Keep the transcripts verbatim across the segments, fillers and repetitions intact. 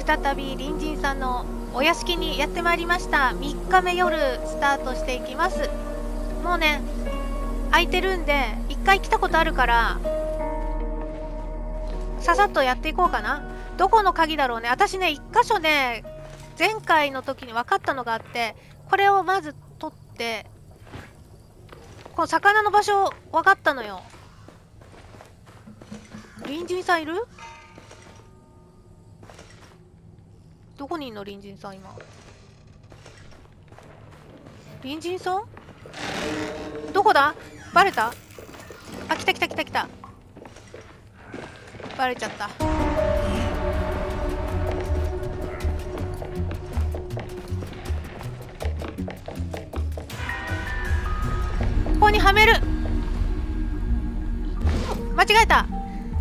再び隣人さんのお屋敷にやってまいりました。みっかめ夜スタートしていきます。もうね空いてるんでいっかい来たことあるからささっとやっていこうかな。どこの鍵だろうね。私ねいっ箇所ね前回の時に分かったのがあって、これをまず取ってこの魚の場所分かったのよ。隣人さんいる？どこにいんの隣人さん今。隣人さんどこだ？バレた？あ、来た来た来た来た。バレちゃった。ここにはめる。間違えた。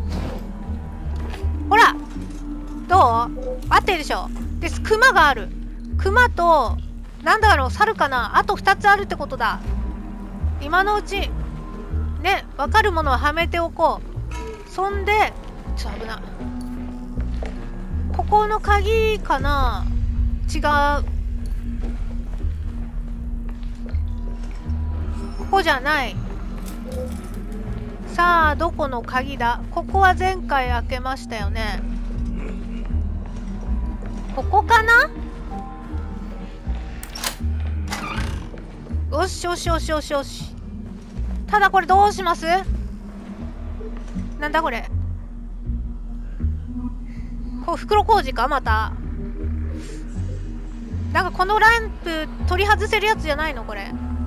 ほらどう？合ってるでしょ。でクマがある。クマとなんだろう猿かな。あとふたつあるってことだ。今のうちね分かるものははめておこう。そんでちょっと危ない。ここの鍵かな。違う。ここじゃない。さあどこの鍵だ。ここは前回開けましたよね。ここかな。よしよしよしよしよし。ただこれどうします？なんだこれ。こう袋小路かまた。なんかこのランプ取り外せるやつじゃないのこれ。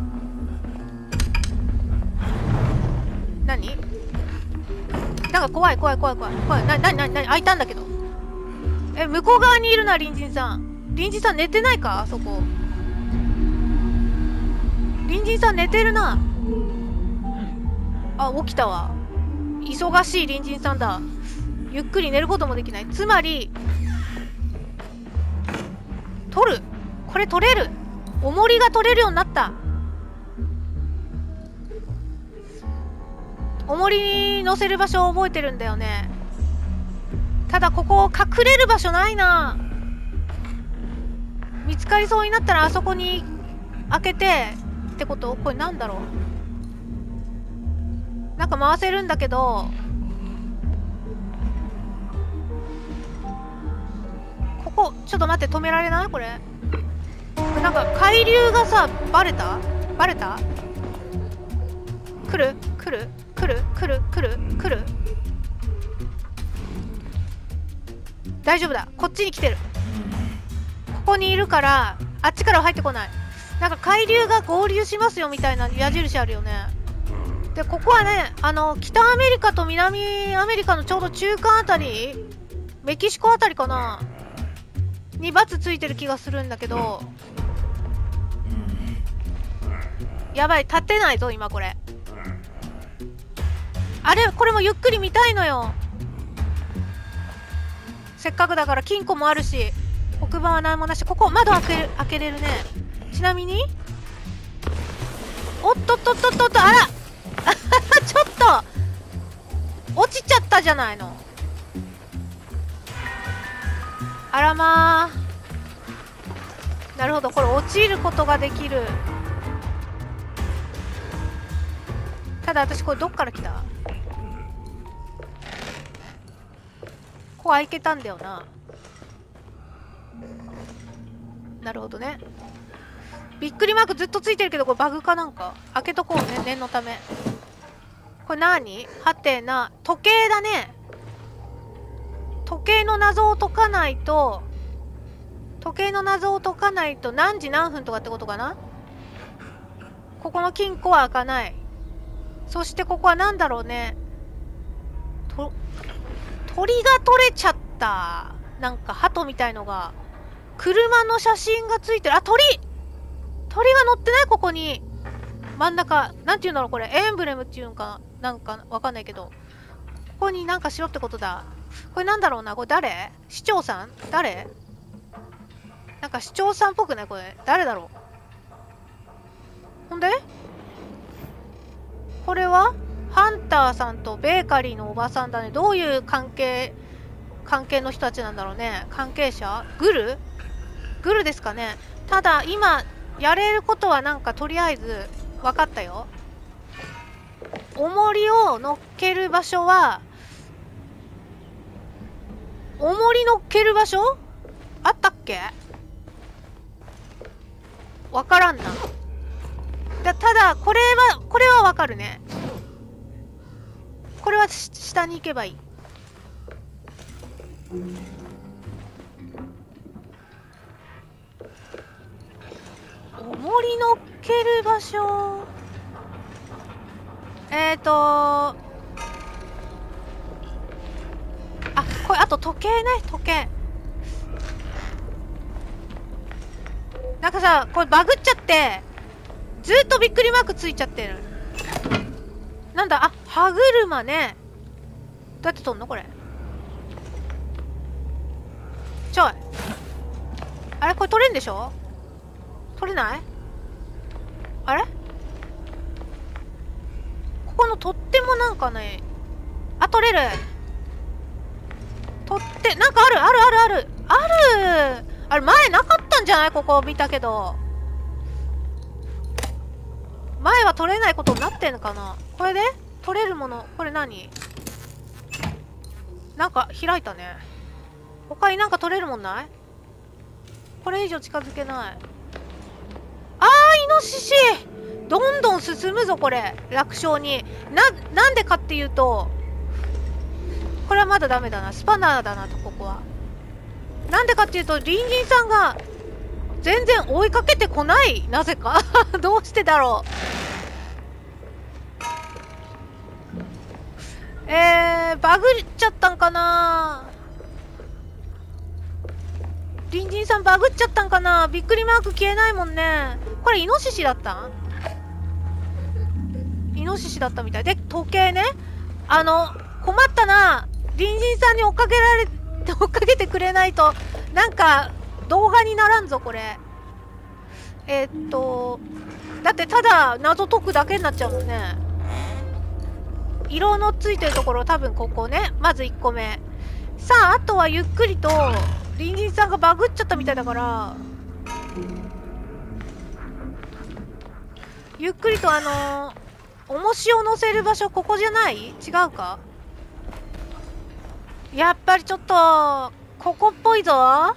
何？なんか怖い怖い怖い怖い怖い。な、なになになに開いたんだけど。え、向こう側にいるな隣人さん。隣人さん寝てないかあそこ。隣人さん寝てるな。あ、起きたわ。忙しい隣人さんだ。ゆっくり寝ることもできない。つまり取る。これ取れる。重りが取れるようになった。重り乗せる場所を覚えてるんだよね。ただここ隠れる場所ないな。見つかりそうになったらあそこに開けてってこと。これなんだろう。なんか回せるんだけどここちょっと待って。止められないこれ。なんか海流がさバレたバレた。来る来る来る来る来る来る。大丈夫だ。こっちに来てる。ここにいるからあっちからは入ってこない。なんか海流が合流しますよみたいな矢印あるよね。でここはねあの北アメリカと南アメリカのちょうど中間あたり、メキシコあたりかなにバツついてる気がするんだけど、やばい立てないぞ今これ。あれこれもゆっくり見たいのよ。せっかくだから金庫もあるし黒板は何もなし。ここ窓開ける開けれるね。ちなみにおっとっとっとっとっとあらちょっと落ちちゃったじゃないの。あらまー。なるほどこれ落ちることができる。ただ私これどっから来た？ここ開けたんだよな。なるほどね。びっくりマークずっとついてるけどこれバグかなんか。開けとこうね念のため。これ何？はてな時計だね。時計の謎を解かないと時計の謎を解かないと何時何分とかってことかな。ここの金庫は開かない。そしてここは何だろうね。と鳥が取れちゃった。なんか鳩みたいのが。車の写真がついてる。あ、鳥鳥が乗ってないここに。真ん中。なんていうんだろうこれ。エンブレムっていうんかなんかわかんないけど。ここになんかしろってことだ。これなんだろうな。これ誰？市長さん？誰？なんか市長さんっぽくないこれ。誰だろう。ほんでこれはハンターさんとベーカリーのおばさんだね。どういう関係関係の人たちなんだろうね。関係者？グル？グルですかね。ただ今やれることはなんかとりあえず分かったよ。重りを乗っける場所は、重り乗っける場所あったっけ？わからんな。だただこれはこれはわかるね。これは下に行けばいい。重り乗っける場所、えーとあ、これあと時計ね、時計。なんかさ、これバグっちゃってずっとびっくりマークついちゃってる。なんだ、あ、歯車ね。どうやって取んのこれ。ちょい、あれこれ取れんでしょ？取れない？あれここの取っ手もなんかね、あ、取れる。取っ手なんかあるあるあるあるある。あれ前なかったんじゃない？ここ見たけど前は取れないことになってんのかな。これで取れるもの、これ何？なんか開いたね。他になんか取れるもんない？これ以上近づけない。あー、イノシシどんどん進むぞこれ、楽勝に。な、なんでかっていうと、これはまだダメだな、スパナーだなと、ここは。なんでかっていうと、隣人さんが全然追いかけてこない、なぜかどうしてだろう。えー、バグっちゃったんかな。隣人さんバグっちゃったんかな。びっくりマーク消えないもんね。これイノシシだったん？イノシシだったみたいで、時計ね。あの困ったな。隣人さんに追っかけられ追っかけてくれないとなんか動画にならんぞこれ。えー、っとだってただ謎解くだけになっちゃうもんね。色のついてるところ多分ここね、まずいっこめ。さああとはゆっくりと隣人さんがバグっちゃったみたいだから、ゆっくりとあのー、重しを乗せる場所ここじゃない？違うか？やっぱりちょっとここっぽいぞ。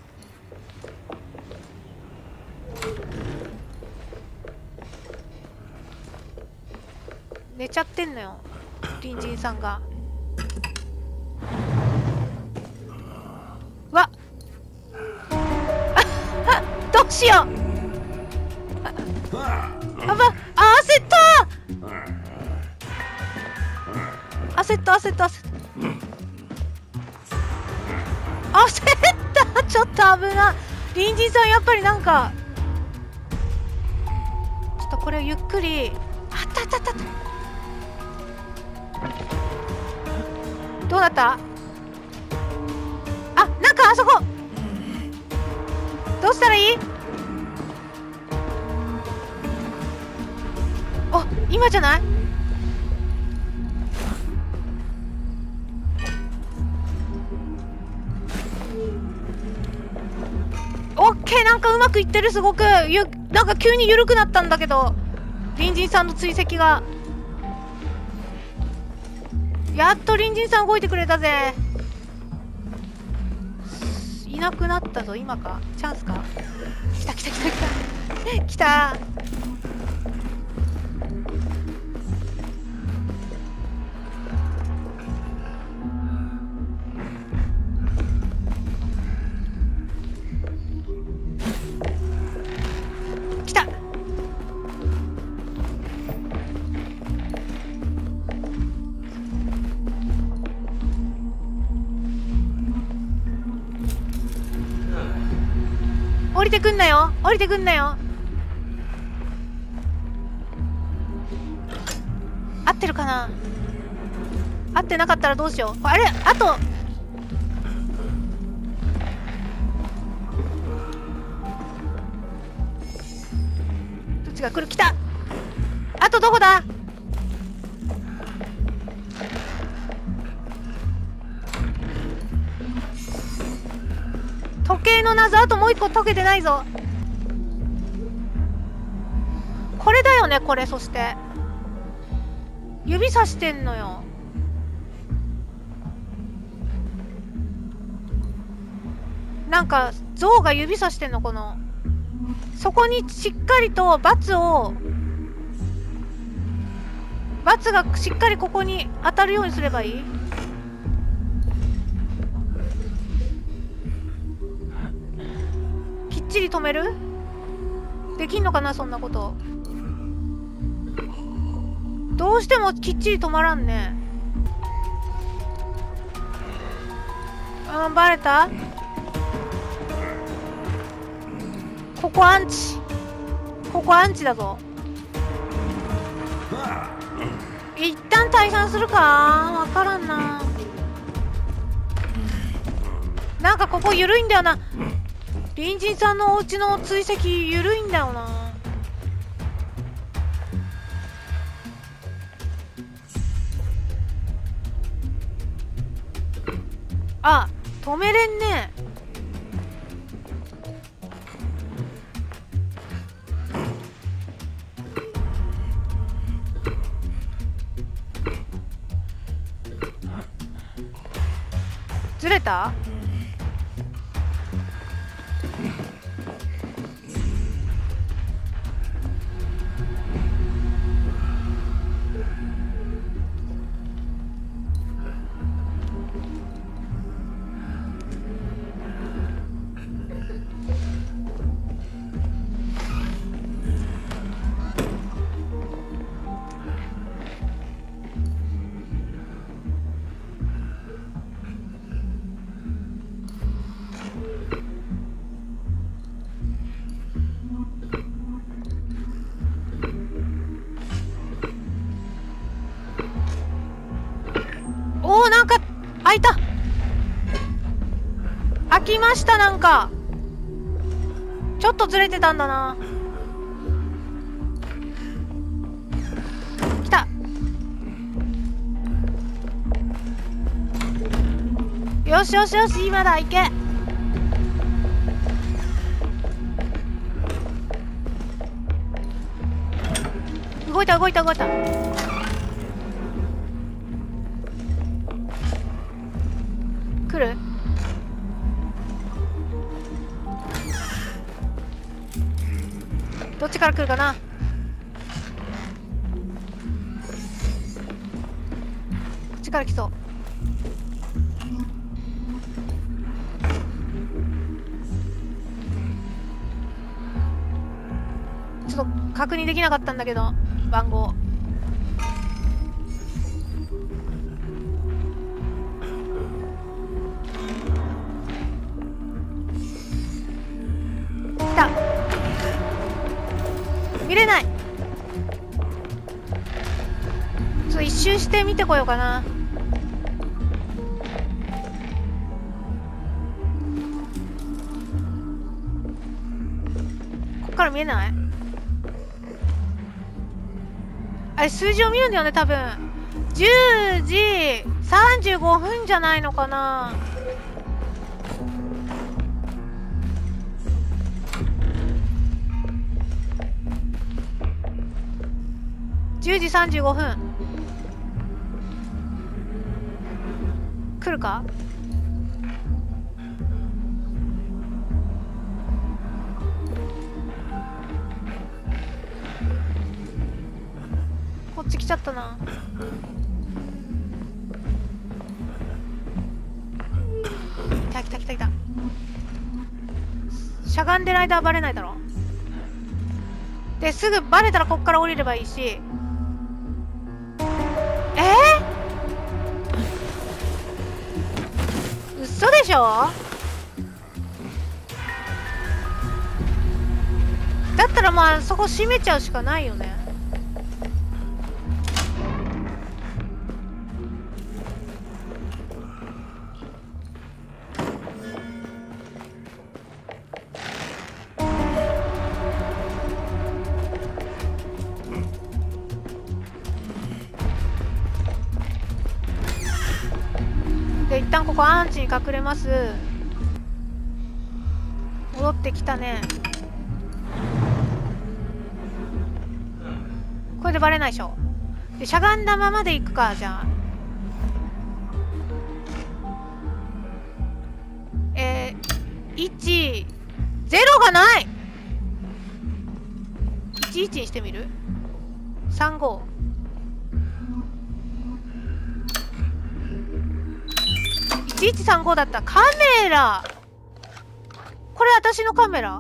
寝ちゃってんのよ隣人さんが。わっどうしよう。あば、あ、焦った焦った焦った焦った焦ったちょっと危ない。隣人さんやっぱりなんかちょっとこれをゆっくり、あったあったあったあった。どうだった？あ、なんかあそこどうしたらいい？あ、今じゃない？オッケー、なんかうまくいってる。すごくゆなんか急に緩くなったんだけど、隣人さんの追跡が。やっと隣人さん動いてくれたぜ。いなくなったぞ。今かチャンスか。来た来た来た来た来た。来た。降りてくんなよ降りてくんなよ。合ってるかな。合ってなかったらどうしよう。あれ、あとどっちが来る？来た。あとどこだ？ 時計の謎あともう一個解けてないぞ。これだよね、これ。そして指さしてんのよ。なんか象が指さしてんの。このそこにしっかりと×を×がしっかりここに当たるようにすればいい。きっちり止める？できんのかな、そんなこと。どうしてもきっちり止まらんね。あー、バレた？ここアンチ。ここアンチだぞ。一旦退散するか？わからんな。なんかここ緩いんだよな。隣人さんのお家の追跡緩いんだよな。あ、止めれんね。ずれた？おお、なんか開いた。開きました。なんかちょっとずれてたんだな。来た。よしよしよし、今だ。行け。動いた動いた動いた。来る？どっちから来るかな。こっちから来そう。ちょっと確認できなかったんだけど、番号。来た。見れない。ちょっと一周して見てこようかな。こっから見えない？あれ、数字を見るんだよね、多分。じゅうじさんじゅうごふんじゃないのかな。じゅうじさんじゅうごふん。来るか？こっち来ちゃったな。来た来た来た来た。しゃがんでる間はバレないだろ。で、すぐバレたらこっから降りればいいし。えー、嘘でしょ。だったらまあそこ閉めちゃうしかないよね。で、一旦ここアンチに隠れます。 ってきたね。これでバレないでしょ。でしゃがんだままで行くか。じゃあえー、いちゼロがない。いちいちにしてみる。さんごいちいちさんごだった。カメラ、これ私のカメラ。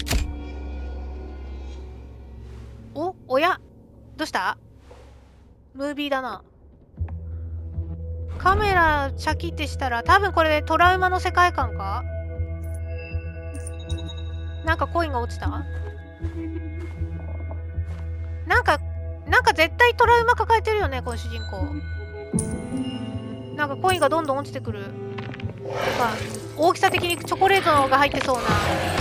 お、おや、どうした？ムービーだな。カメラシャキってしたら多分これでトラウマの世界観か。なんかコインが落ちた。なんかなんか絶対トラウマ抱えてるよね、この主人公。なんかコインがどんどん落ちてくる。なんか大きさ的にチョコレートが入ってそうな。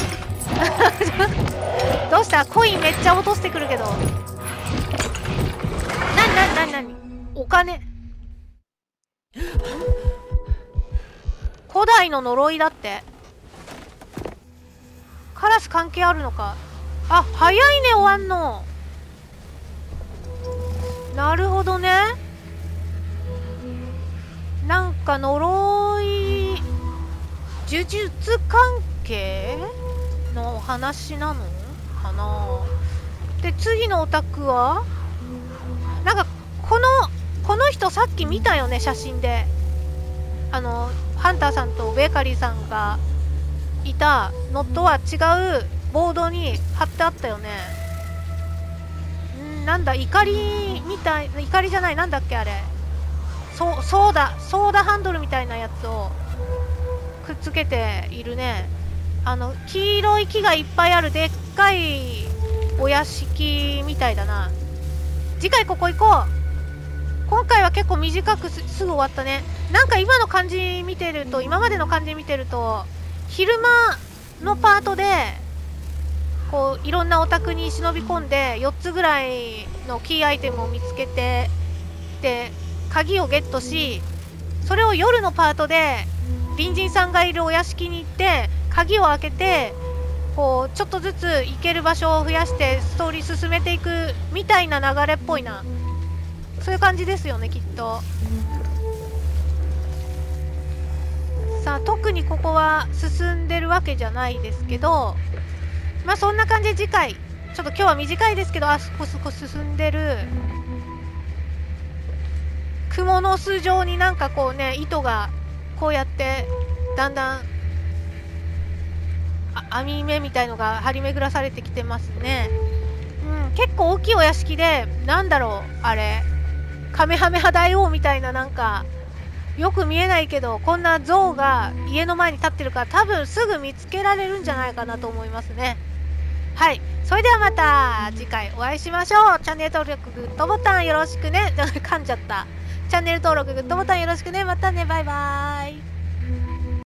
どうした？コインめっちゃ落としてくるけど。なになになになに？お金。古代の呪いだって。カラス関係あるのか。あ、早いね、終わんの。なるほどね。なんか呪い、呪術関係のお話なのかな。で、次のオタクはなんかこのこの人さっき見たよね、写真で。あのハンターさんとベーカリーさんがいたのとは違うボードに貼ってあったよね。んなんだ、怒りみたい、怒りじゃない、なんだっけあれ。そうソーダソーダハンドルみたいなやつをくっつけているね。あの黄色い木がいっぱいあるでっかいお屋敷みたいだな。次回ここ行こう。今回は結構短く す, すぐ終わったね。なんか今の感じ見てると今までの感じ見てると昼間のパートでこういろんなお宅に忍び込んでよっつぐらいのキーアイテムを見つけて、で鍵をゲットし、それを夜のパートで隣人さんがいるお屋敷に行って鍵を開けて、こうちょっとずつ行ける場所を増やしてストーリー進めていくみたいな流れっぽいな。そういう感じですよね、きっと。さあ特にここは進んでるわけじゃないですけど、まあそんな感じで次回、ちょっと今日は短いですけど、あそこそこ進んでる蜘蛛の巣状になんかこうね、糸がこうやってだんだん網目みたいのが張り巡らされてきてますね。うん、結構大きいお屋敷で、なんだろうあれ、カメハメハ大王みたいな、なんかよく見えないけどこんな像が家の前に立ってるから、多分すぐ見つけられるんじゃないかなと思いますね。はい、それではまた次回お会いしましょう。チャンネル登録、グッドボタンよろしくね。噛んじゃった。チャンネル登録、グッドボタンよろしくね。またね、バイバーイ。